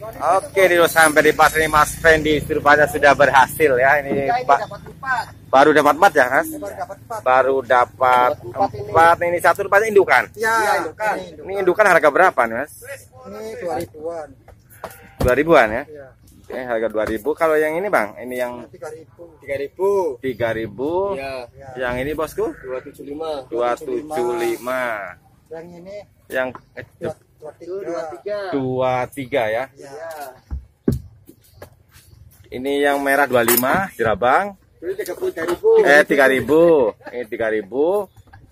Oke, ini sampai di pasar ini Mas Fendi rupanya sudah berhasil ya. Ini baru dapat 4 ya, Mas? Baru dapat 4. Ini satu rupanya indukan. Ya, indukan. Ini indukan harga berapa nih, Mas? Ini 2000-an. 2000-an ya? Ya. Oke, harga 2000. Kalau yang ini, Bang, ini yang 3000. 3000. Ya. Yang ini, Bosku? 275. 275. Yang ini Yang 23 ya. Ya. Ini yang merah 25 jerabang. Ini 30.000. 3000. Ini 3000.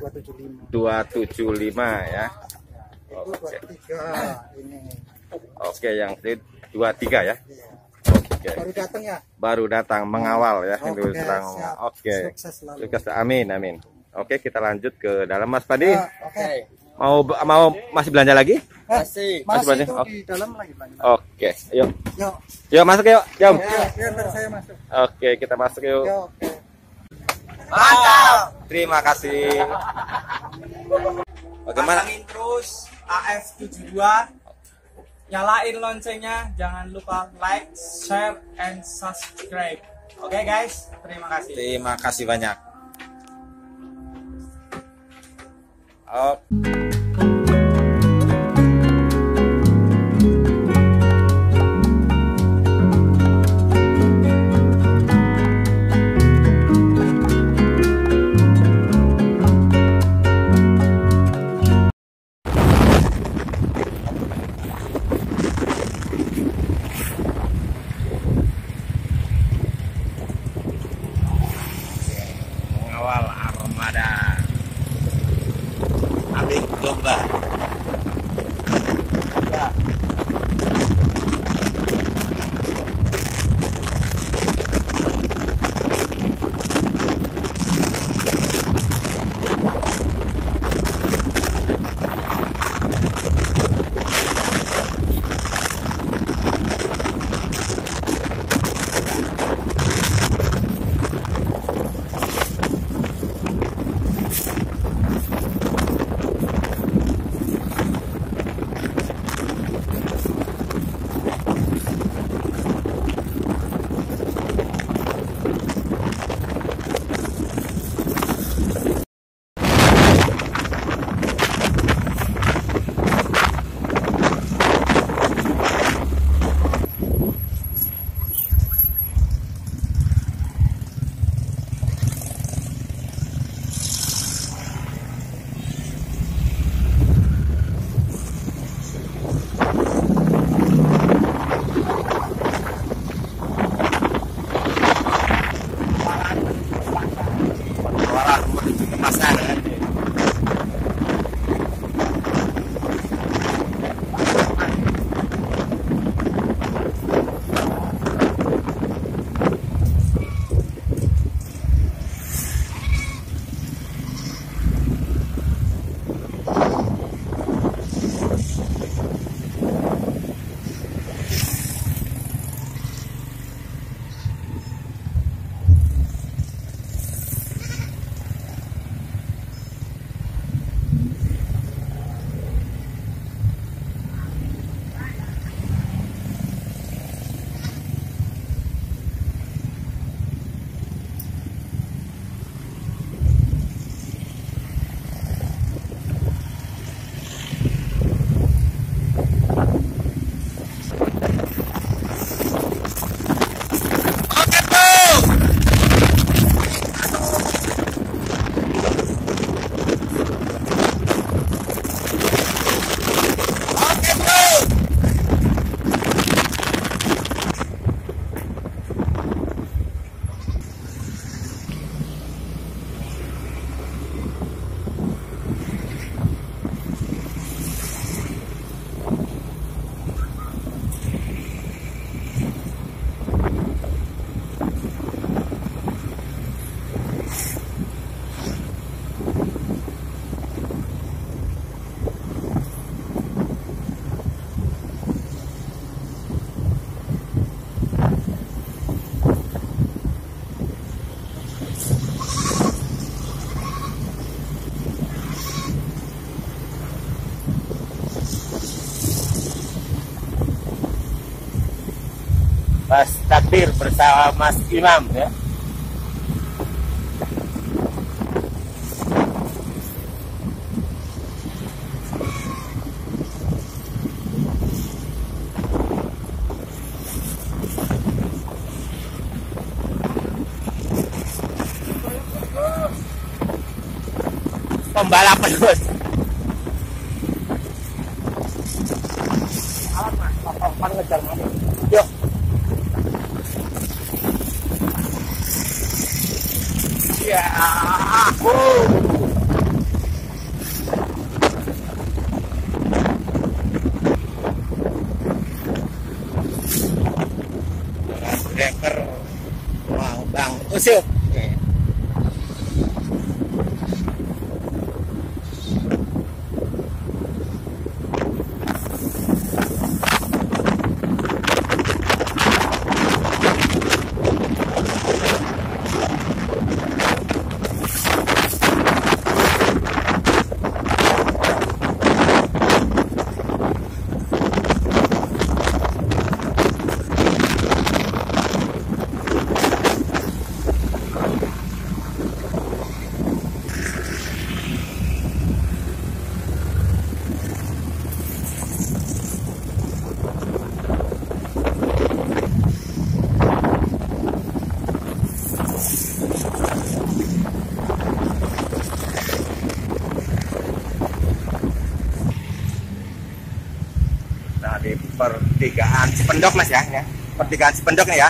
275. 275 ya. Itu Oke. 23 ini. Oke, yang ini 23 ya. Oke. Baru datang ya? Baru datang mengawal ya. Oke, Itu sedang siap. oke. Sukses selalu. Sukses, amin amin. Oke, kita lanjut ke dalam, Mas Padi. Oke. Mau masih belanja lagi? Masih banyak. itu Oke. di dalam lagi banyak. Oke, yuk. Yuk. Yuk masuk yuk, jom. Ya, ntar saya masuk. Oke, kita masuk yuk. Yuk, oke. Mantap. Terima kasih. Bagaimana? Pantengin terus AF72, nyalain loncengnya, jangan lupa like, share, and subscribe. Oke guys, terima kasih. Terima kasih banyak. Oke. Mengawal armada. Abis belum pas takbir bersama Mas Imam ya. Pembalapan bos. Alat mas, papan ngejar mas. Yuk. Ya, driver, wow bang, usuk. Nah, di pertigaan Cipendok mas ya, pertigaan Cipendok nih ya.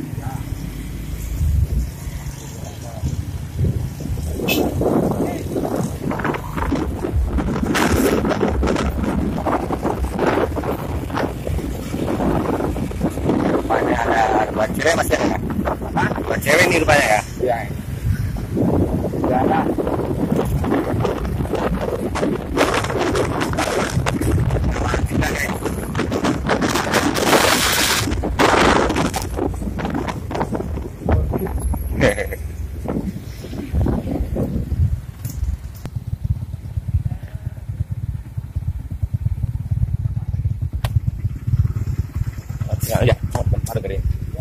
Rupanya ada dua cewek mas ya. Dua cewek nih rupanya ya. Iya. Jalan. Ya, ada gede.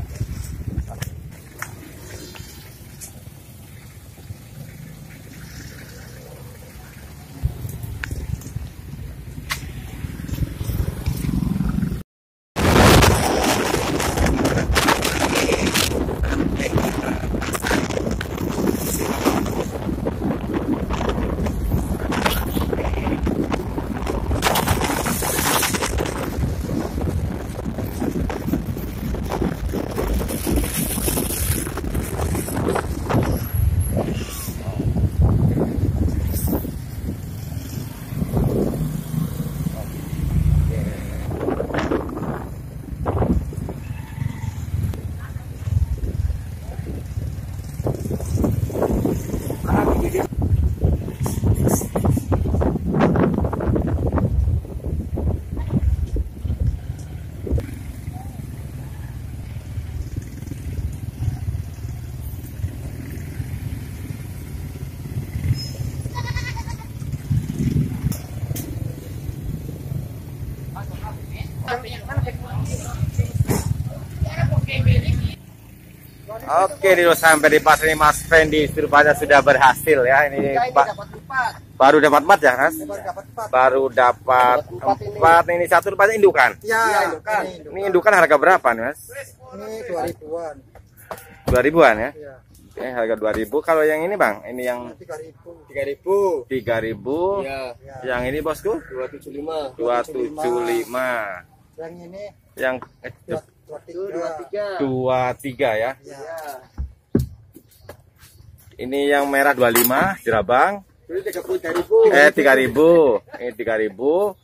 Oke, sampai di pas ini Mas Fendi rupanya sudah berhasil ya. Ini baru dapat 4 ya Mas? Baru dapat 4. Ini satu rupanya indukan. Ya, Ini indukan harga berapa nih Mas? Ini 2000-an. 2000-an ya? Ya. Oke, harga 2000. Kalau yang ini Bang, ini yang 3000. 3000. Ya. Yang ini bosku? 275. 275. Yang ini Yang 23. 23 ya. Ya. Ini yang merah 25 jerabang. Ini 30.000. 3000. Ini 3000.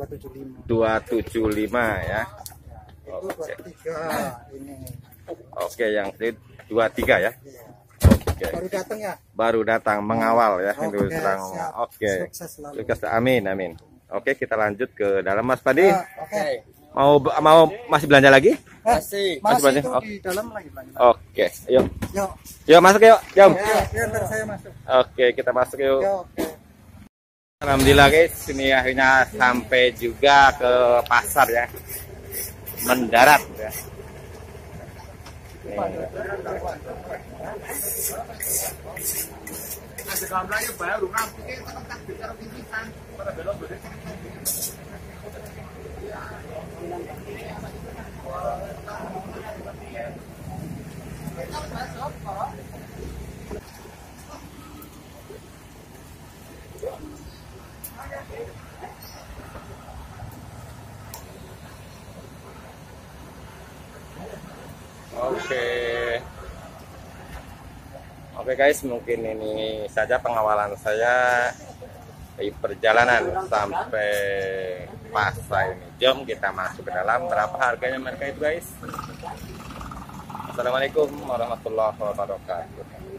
275. 275 ya. Itu Oke. 23 ini. Oke, yang 23 ya. Ya. Oke. Baru datang ya? Baru datang mengawal ya. Oke, Itu terang. siap. Oke. Sukses selalu. Sukses. Amin, amin. Oke, kita lanjut ke dalam Mas Padi. Ya, oke. Mau masih belanja lagi? Masih. Masih banyak. itu Oke. di dalam lagi belanja. Oke, yuk. Yuk. Yuk masuk yuk, Jom. Ya, ntar saya masuk. Oke, kita masuk yuk. Ya, oke. Alhamdulillah guys, ini akhirnya sampai juga ke pasar ya. Mendarat ya. Oke guys, mungkin ini saja pengawalan saya di perjalanan sampai Pasar ini. Jom kita masuk ke dalam. Berapa harganya mereka itu guys? Assalamualaikum warahmatullahi wabarakatuh.